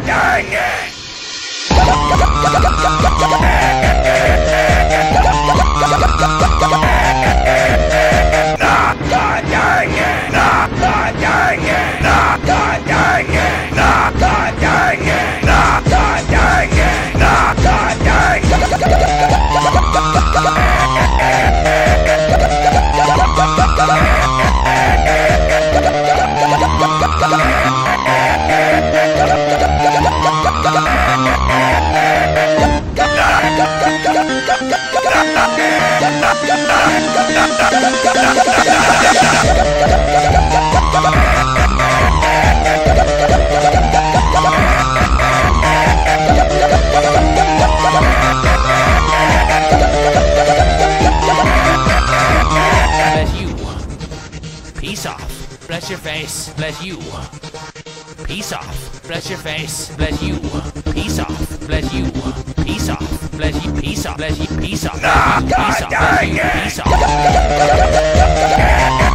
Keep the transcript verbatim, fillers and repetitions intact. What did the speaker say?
dang it! Nah, God dang it! Nah, God dang it! Nah, God dang it! Nah, God dang it! Nah, God dang it! Nah, God dang Bless you. Peace off. Bless your face. Bless you. Peace off. Bless your face. Bless you. Peace off. Bless you. Peace off. Bless you. Peace off. Bless you. Peace off. Nah, God Peace off. Bless dang you. it! Peace off.